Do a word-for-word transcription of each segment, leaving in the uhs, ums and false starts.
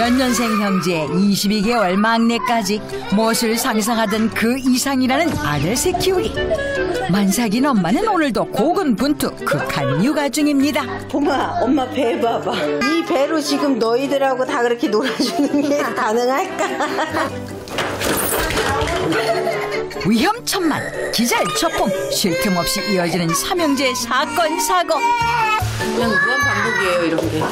연년생 형제 이십이 개월 막내까지 무엇을 상상하든 그 이상이라는 아들새 키우기. 만삭인 엄마는 오늘도 고군분투 극한 육아 중입니다. 봄아, 엄마 배 봐봐. 이 배로 지금 너희들하고 다 그렇게 놀아주는 게 가능할까? 위험천만 기잘초품 쉴 틈 없이 이어지는 삼형제의 사건 사고. 그냥 무한 반복이에요, 이런 게.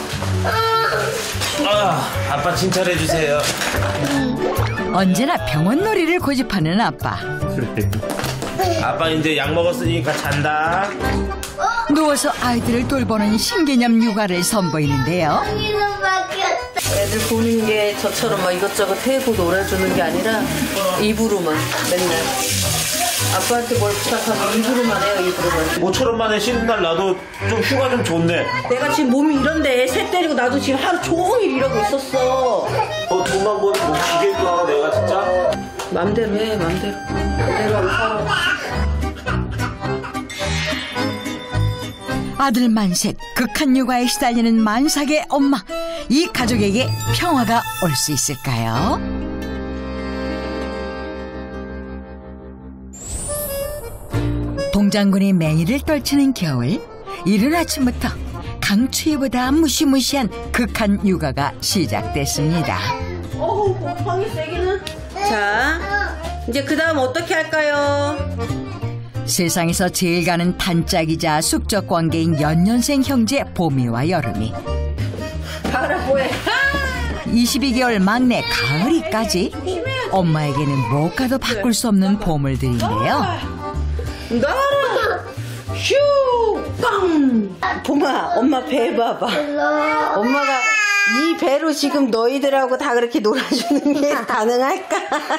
아, 아빠 칭찬해주세요. 언제나 병원놀이를 고집하는 아빠. 아빠 이제 약 먹었으니까 잔다. 누워서 아이들을 돌보는 신개념 육아를 선보이는데요. 애들 보는 게 저처럼 막 이것저것 해고 놀아주는 게 아니라 입으로만 맨날. 아빠한테 뭘 부탁하면 입으로만 해요, 입으로만. 모처럼 만에 쉬는 날 나도 좀 휴가 좀 좋네. 내가 지금 몸이 이런데 새 때리고 나도 지금 하루 종일 이러고 있었어. 어, 돈만 버는 뭐 기계인가 내가 진짜? 맘대로 해, 맘대로. 맘대로 하고 살아. 아들 만색, 극한 육아에 시달리는 만삭의 엄마. 이 가족에게 평화가 올 수 있을까요? 동장군이 맹이를 떨치는 겨울. 이른 아침부터 강추위보다 무시무시한 극한 육아가 시작됐습니다. 어우, 곰팡이 세기는. 자, 이제 그 다음 어떻게 할까요? 세상에서 제일 가는 단짝이자 숙적 관계인 연년생 형제 봄이와 여름이. 봐라, 뭐해. 이십이 개월 막내 가을이까지 엄마에게는 못 가도 바꿀 수 없는 보물들인데요. 나라 휴 빵. 봄아, 엄마 배 봐봐. 엄마가 이 배로 지금 너희들하고 다 그렇게 놀아주는 게 가능할까?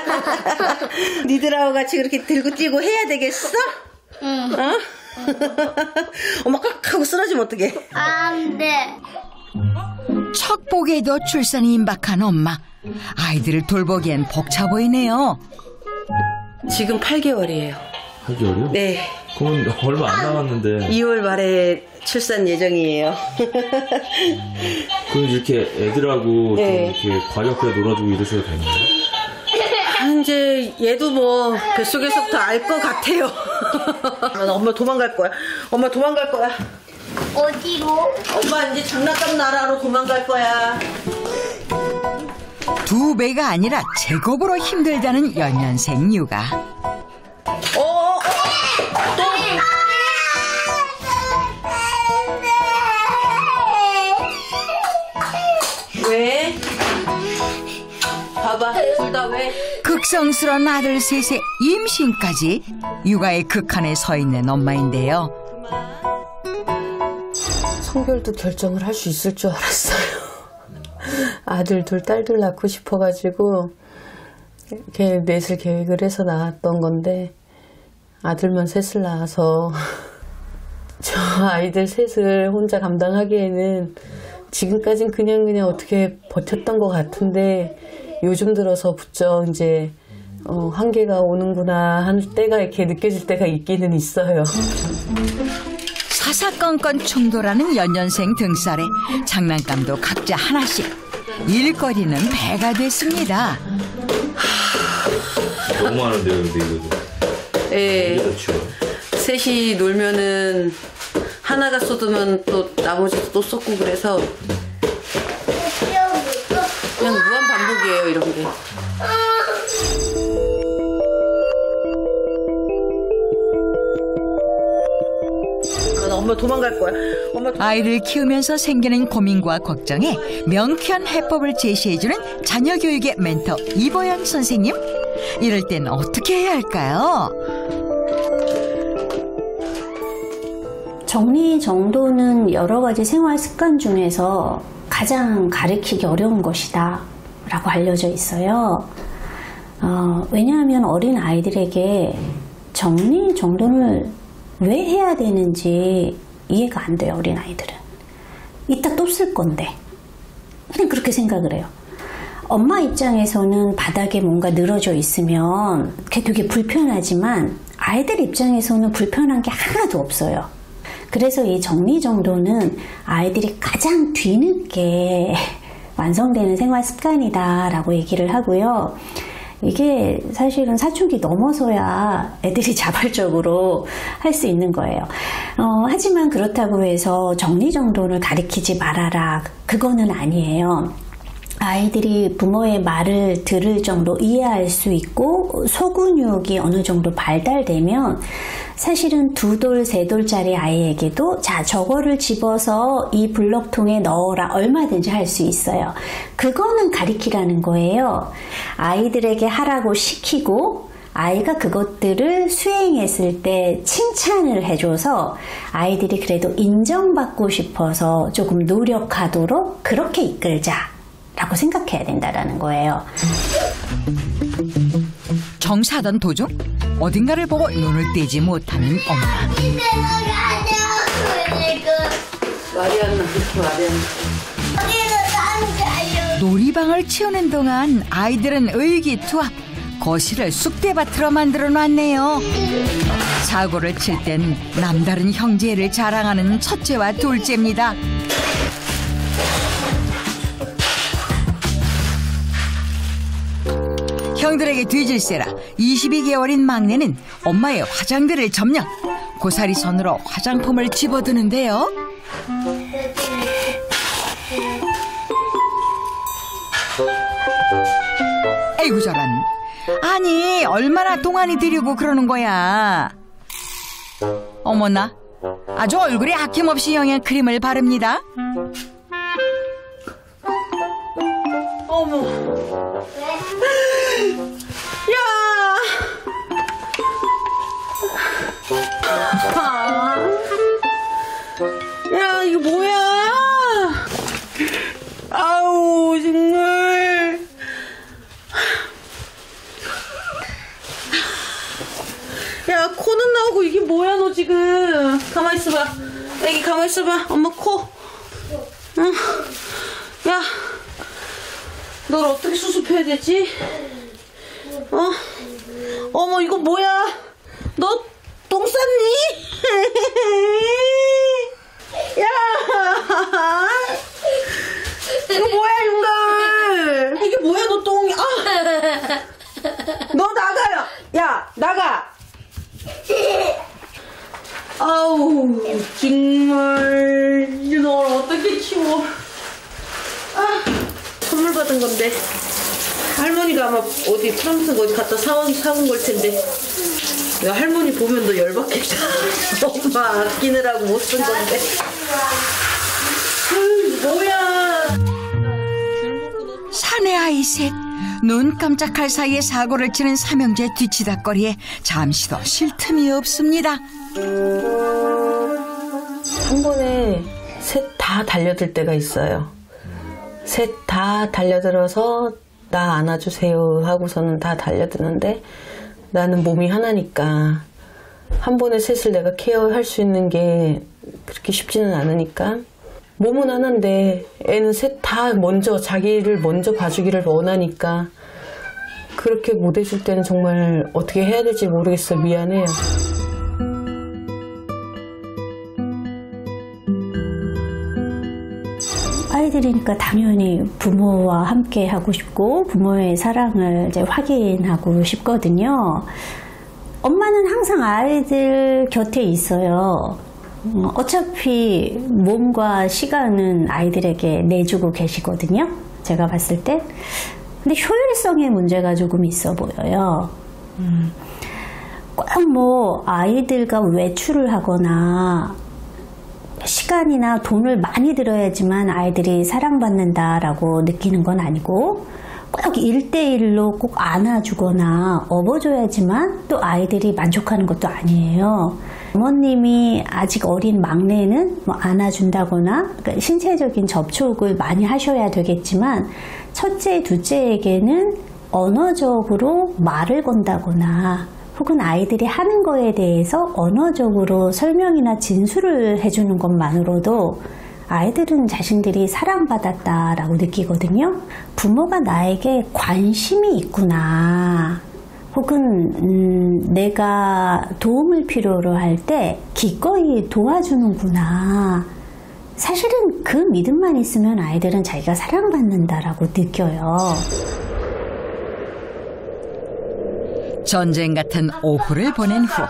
니들하고 같이 그렇게 들고 뛰고 해야 되겠어? 응. 어? 엄마 깍 하고 쓰러지면 어떡해? 안 돼. 첫 보기에도 출산이 임박한 엄마. 아이들을 돌보기엔 벅차 보이네요. 지금 팔 개월이에요. 팔 개월이요? 네. 그건 얼마 안 남았는데. 이월 말에 출산 예정이에요. 그럼 이렇게 애들하고 네. 좀 이렇게 과격하게 놀아주고 이러셔도 되나요? 아, 이제 얘도 뭐 뱃속에서부터 알 것 같아요. 엄마 도망갈 거야. 엄마 도망갈 거야. 어디로? 엄마 이제 장난감 나라로 도망갈 거야. 두 배가 아니라 제곱으로 힘들다는 연년생 육아. 어, 어, 어. 또. 왜? 봐봐, 둘 다 왜? 극성스러운 아들 셋의 임신까지 육아의 극한에 서 있는 엄마인데요. 성별도 결정을 할 수 있을 줄 알았어요. 아들 둘, 딸 둘 낳고 싶어가지고 이렇게 넷을 계획을 해서 낳았던 건데 아들만 셋을 낳아서 저 아이들 셋을 혼자 감당하기에는 지금까진 그냥 그냥 어떻게 버텼던 것 같은데 요즘 들어서부터 이제 어, 한계가 오는구나 하는 때가 이렇게 느껴질 때가 있기는 있어요. 사사건건 충돌하는 연년생 등살에 장난감도 각자 하나씩. 일거리는 배가 됐습니다. 너무 많은데요, 근데 이거. 예. 그렇죠. 셋이 놀면은 하나가 쏟으면 또 나머지도 또 쏟고 그래서 그냥 무한 반복이에요, 이런 게. 엄마 도망갈 거야. 엄마 도망갈 아이를 키우면서 생기는 고민과 걱정에 명쾌한 해법을 제시해주는 자녀 교육의 멘토 이보연 선생님. 이럴 땐 어떻게 해야 할까요? 정리정돈은 여러 가지 생활 습관 중에서 가장 가르치기 어려운 것이다 라고 알려져 있어요. 어, 왜냐하면 어린 아이들에게 정리정돈을 왜 해야 되는지 이해가 안 돼요. 어린 아이들은 이따 또 쓸 건데 그냥 그렇게 생각을 해요. 엄마 입장에서는 바닥에 뭔가 늘어져 있으면 그게 되게 불편하지만 아이들 입장에서는 불편한 게 하나도 없어요. 그래서 이 정리정돈은 아이들이 가장 뒤늦게 완성되는 생활 습관이다라고 얘기를 하고요. 이게 사실은 사춘기 넘어서야 애들이 자발적으로 할 수 있는 거예요. 어, 하지만 그렇다고 해서 정리정돈을 가리키지 말아라. 그거는 아니에요. 아이들이 부모의 말을 들을 정도 이해할 수 있고 소근육이 어느 정도 발달되면 사실은 두 돌, 세 돌짜리 아이에게도 자 저거를 집어서 이 블럭통에 넣어라 얼마든지 할 수 있어요. 그거는 가리키라는 거예요. 아이들에게 하라고 시키고 아이가 그것들을 수행했을 때 칭찬을 해줘서 아이들이 그래도 인정받고 싶어서 조금 노력하도록 그렇게 이끌자 라고 생각해야 된다는 거예요. 정사하던 도중 어딘가를 보고 눈을 떼지 못하는 엄마. 말이 안 나, 말이 안 나. 놀이방을 치우는 동안 아이들은 의기투합 거실을 쑥대밭으로 만들어놨네요. 사고를 칠 땐 남다른 형제를 자랑하는 첫째와 둘째입니다. 형들에게 뒤질세라 이십이 개월인 막내는 엄마의 화장대를 점령. 고사리 손으로 화장품을 집어드는데요. 에이구 저런. 아니 얼마나 동안이 들이고 그러는 거야. 어머나 아주 얼굴에 아낌없이 영양 크림을 바릅니다. 어머. 야! 아. 야, 이거 뭐야? 아우, 정말. 야, 코는 나오고 이게 뭐야, 너 지금. 가만히 있어봐. 애기 가만히 있어봐. 엄마 코. 응. 야. 널 어떻게 수습해야 되지? 어? 어머 이거 뭐야? 너 똥 쌌니? 야! 이거 뭐야 윤걸? 이게 뭐야 너 똥이? 아! 너 나가요. 야 나가. 아우 정말 널 어떻게 키워? 아. 선물 받은 건데 할머니가 아마 어디 프랑스 어디 갔다 사온 사온 걸 텐데 야 할머니 보면 너 열받겠다. 엄마 아끼느라고 못 쓴 건데. 음, 뭐야? 사내 아이 셋 눈 깜짝할 사이에 사고를 치는 삼형제 뒤치다거리에 잠시도 쉴 틈이 없습니다. 한 번에 셋 다 달려들 때가 있어요. 셋 다 달려들어서 나 안아주세요 하고서는 다 달려드는데 나는 몸이 하나니까 한 번에 셋을 내가 케어할 수 있는 게 그렇게 쉽지는 않으니까 몸은 하나인데 애는 셋 다 먼저 자기를 먼저 봐주기를 원하니까 그렇게 못 해줄 때는 정말 어떻게 해야 될지 모르겠어. 미안해요. 아이들이니까 당연히 부모와 함께 하고 싶고 부모의 사랑을 이제 확인하고 싶거든요. 엄마는 항상 아이들 곁에 있어요. 어차피 몸과 시간은 아이들에게 내주고 계시거든요. 제가 봤을 때. 근데 효율성에 문제가 조금 있어 보여요. 음, 꼭 뭐 아이들과 외출을 하거나 시간이나 돈을 많이 들어야지만 아이들이 사랑받는다라고 느끼는 건 아니고 꼭 일 대일로 꼭 안아주거나 업어줘야지만 또 아이들이 만족하는 것도 아니에요. 어머님이 아직 어린 막내는 뭐 안아준다거나 그러니까 신체적인 접촉을 많이 하셔야 되겠지만 첫째, 둘째에게는 언어적으로 말을 건다거나 혹은 아이들이 하는 거에 대해서 언어적으로 설명이나 진술을 해주는 것만으로도 아이들은 자신들이 사랑받았다라고 느끼거든요. 부모가 나에게 관심이 있구나. 혹은 음, 내가 도움을 필요로 할 때 기꺼이 도와주는구나. 사실은 그 믿음만 있으면 아이들은 자기가 사랑받는다라고 느껴요. 전쟁 같은 오후를 보낸 후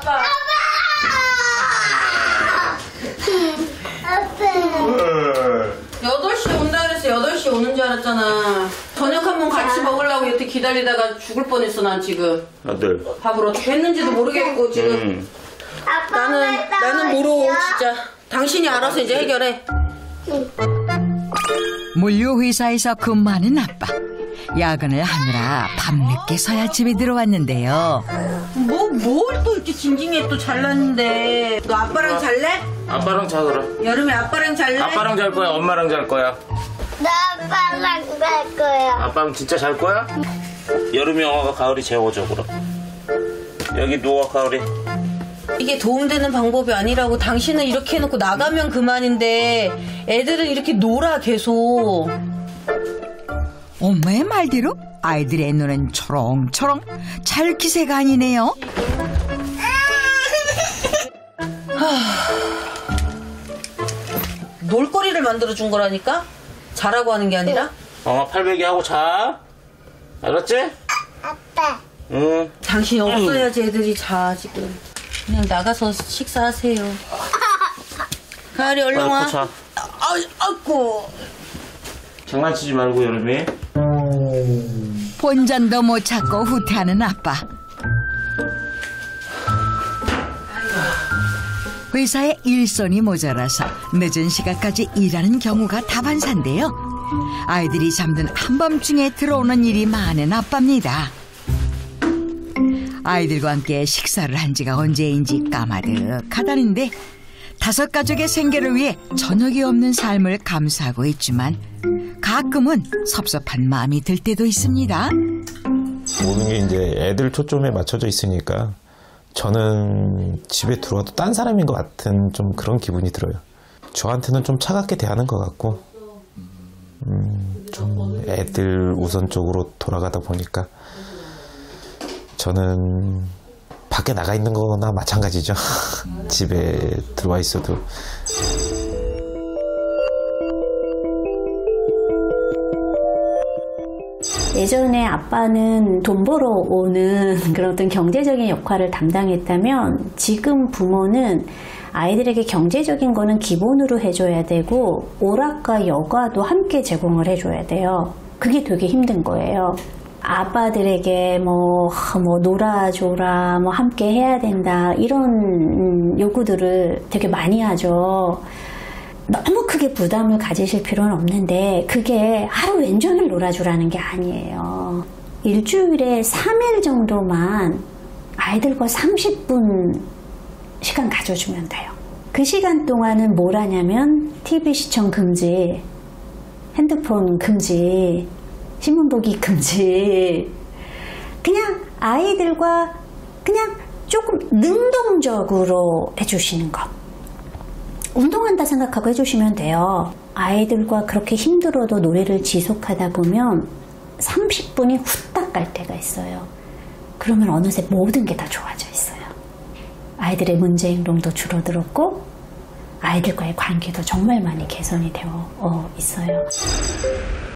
여덟 시에 온다 그래서 여덟 시에 오는 줄 알았잖아. 저녁 한번 같이 먹으려고 여태 기다리다가 죽을 뻔했어 난 지금. 아들. 밥을 어떻게 했는지도 모르겠고 지금. 음. 나는 나는 모르고 진짜. 당신이 알아서 이제 해결해. 물류회사에서 근무하는 아빠. 야근을 하느라 밤늦게서야 집에 들어왔는데요. 뭐 뭘 또 이렇게 징징해 또 잘났는데. 너 아빠랑 잘래? 아빠랑 자 그럼. 여름에 아빠랑 잘래? 아빠랑 잘 거야? 엄마랑 잘 거야? 나 아빠랑 갈 거야. 아빠랑 진짜 잘 거야? 여름이 영화가 가을이 재워져 그럼. 여기 누워 가을이. 이게 도움되는 방법이 아니라고. 당신은 이렇게 해놓고 나가면 그만인데 애들은 이렇게 놀아 계속. 엄마의 말대로 아이들의 눈은 초롱초롱 찰기새가 아니네요. 놀거리를 만들어준 거라니까? 자라고 하는 게 아니라? 엄마 팔베개 하고 자. 알았지? 아빠. 응. 당신이 없어야지 애들이 자 지금. 그냥 나가서 식사하세요. 가을이 얼른 와. 자. 아, 아이고. 장난치지 말고 여름이. 본전도 못 찾고 후퇴하는 아빠. 회사에 일손이 모자라서 늦은 시간까지 일하는 경우가 다반사인데요. 아이들이 잠든 한밤중에 들어오는 일이 많은 아빠입니다. 아이들과 함께 식사를 한 지가 언제인지 까마득하다는데 다섯 가족의 생계를 위해 저녁이 없는 삶을 감수하고 있지만 가끔은 섭섭한 마음이 들 때도 있습니다. 모든 게 이제 애들 초점에 맞춰져 있으니까 저는 집에 들어와도 딴 사람인 것 같은 좀 그런 기분이 들어요. 저한테는 좀 차갑게 대하는 것 같고 음, 좀 애들 우선적으로 돌아가다 보니까 저는 밖에 나가 있는 거나 마찬가지죠. 집에 들어와 있어도. 예전에 아빠는 돈 벌어 오는 그런 어떤 경제적인 역할을 담당했다면 지금 부모는 아이들에게 경제적인 거는 기본으로 해줘야 되고 오락과 여가도 함께 제공을 해줘야 돼요. 그게 되게 힘든 거예요. 아빠들에게 뭐, 뭐 놀아줘라, 뭐 함께 해야 된다 이런 요구들을 되게 많이 하죠. 너무 크게 부담을 가지실 필요는 없는데 그게 하루 왼종일 놀아주라는 게 아니에요. 일주일에 삼 일 정도만 아이들과 삼십 분 시간 가져주면 돼요. 그 시간 동안은 뭘 하냐면 티비 시청 금지, 핸드폰 금지, 신문 보기 금지. 그냥 아이들과 그냥 조금 능동적으로 해주시는 것. 운동한다 생각하고 해주시면 돼요. 아이들과 그렇게 힘들어도 놀이를 지속하다 보면 삼십 분이 후딱 갈 때가 있어요. 그러면 어느새 모든 게 다 좋아져 있어요. 아이들의 문제 행동도 줄어들었고 아이들과의 관계도 정말 많이 개선이 되어 있어요.